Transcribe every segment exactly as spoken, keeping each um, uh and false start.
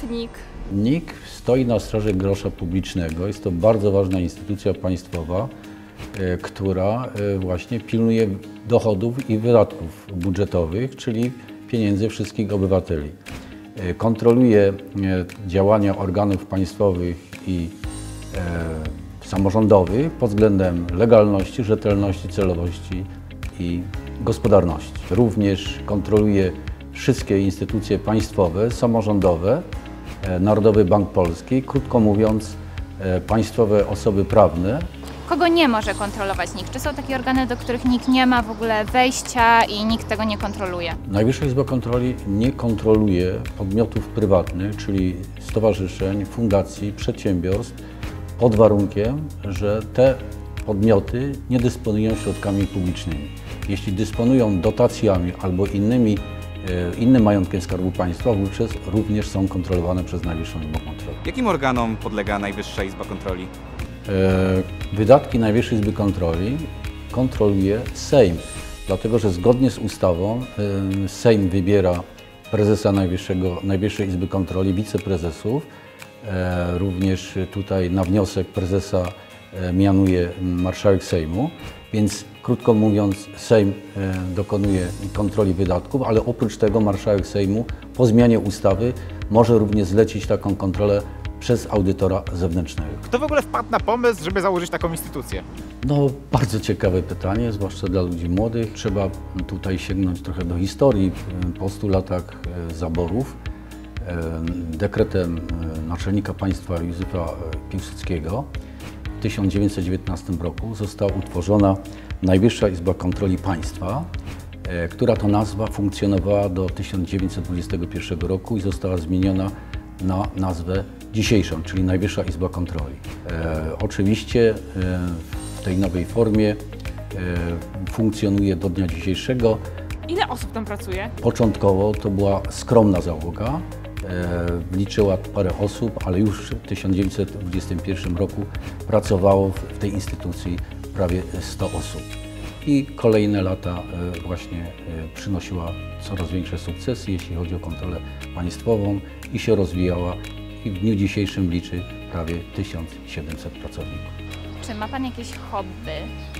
N I K? N I K stoi na straży grosza publicznego. Jest to bardzo ważna instytucja państwowa, która właśnie pilnuje dochodów i wydatków budżetowych, czyli pieniędzy wszystkich obywateli. Kontroluje działania organów państwowych i e, samorządowych pod względem legalności, rzetelności, celowości i gospodarności. Również kontroluje wszystkie instytucje państwowe, samorządowe, e, Narodowy Bank Polski, krótko mówiąc e, państwowe osoby prawne. Kogo nie może kontrolować N I K? Czy są takie organy, do których N I K nie ma w ogóle wejścia i nikt tego nie kontroluje? Najwyższa Izba Kontroli nie kontroluje podmiotów prywatnych, czyli stowarzyszeń, fundacji, przedsiębiorstw, pod warunkiem, że te podmioty nie dysponują środkami publicznymi. Jeśli dysponują dotacjami albo innymi, e, innym majątkiem Skarbu Państwa, wówczas również są kontrolowane przez Najwyższą Izbę Kontroli. Jakim organom podlega Najwyższa Izba Kontroli? Wydatki Najwyższej Izby Kontroli kontroluje Sejm, dlatego że zgodnie z ustawą Sejm wybiera prezesa Najwyższego, Najwyższej Izby Kontroli, wiceprezesów. Również tutaj na wniosek prezesa mianuje marszałek Sejmu, więc krótko mówiąc Sejm dokonuje kontroli wydatków, ale oprócz tego marszałek Sejmu po zmianie ustawy może również zlecić taką kontrolę przez audytora zewnętrznego. Kto w ogóle wpadł na pomysł, żeby założyć taką instytucję? No, bardzo ciekawe pytanie, zwłaszcza dla ludzi młodych. Trzeba tutaj sięgnąć trochę do historii. Po stu latach zaborów dekretem naczelnika państwa Józefa Piłsudskiego w tysiąc dziewięćset dziewiętnastym roku została utworzona Najwyższa Izba Kontroli Państwa, która to nazwa funkcjonowała do tysiąc dziewięćset dwudziestego pierwszego roku i została zmieniona na nazwę dzisiejszą, czyli Najwyższa Izba Kontroli. E, oczywiście e, w tej nowej formie e, funkcjonuje do dnia dzisiejszego. Ile osób tam pracuje? Początkowo to była skromna załoga, e, liczyła parę osób, ale już w tysiąc dziewięćset dwudziestym pierwszym roku pracowało w, w tej instytucji prawie sto osób. I kolejne lata e, właśnie e, przynosiła coraz większe sukcesy, jeśli chodzi o kontrolę państwową i się rozwijała. I w dniu dzisiejszym liczy prawie tysiąc siedemset pracowników. Czy ma Pan jakieś hobby?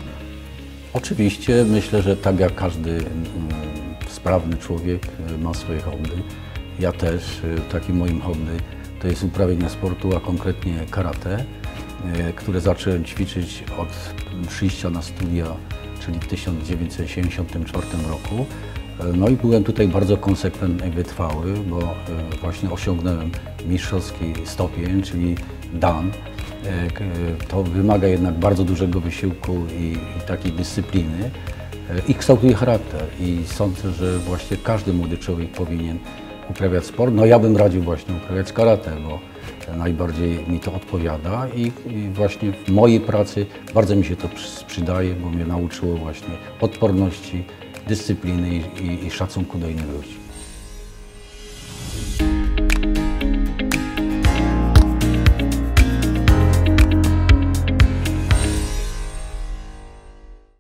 Oczywiście myślę, że tak jak każdy mm, sprawny człowiek ma swoje hobby. Ja też, takim moim hobby to jest uprawianie sportu, a konkretnie karate, które zacząłem ćwiczyć od przyjścia na studia, czyli w tysiąc dziewięćset siedemdziesiątym czwartym roku. No i byłem tutaj bardzo konsekwentny i wytrwały, bo właśnie osiągnąłem mistrzowski stopień, czyli dan. To wymaga jednak bardzo dużego wysiłku i, i takiej dyscypliny i kształtuje charakter. I sądzę, że właśnie każdy młody człowiek powinien uprawiać sport. No ja bym radził właśnie uprawiać karate, bo najbardziej mi to odpowiada i, i właśnie w mojej pracy bardzo mi się to przydaje, bo mnie nauczyło właśnie odporności, dyscypliny i, i, i szacunku do innych ludzi.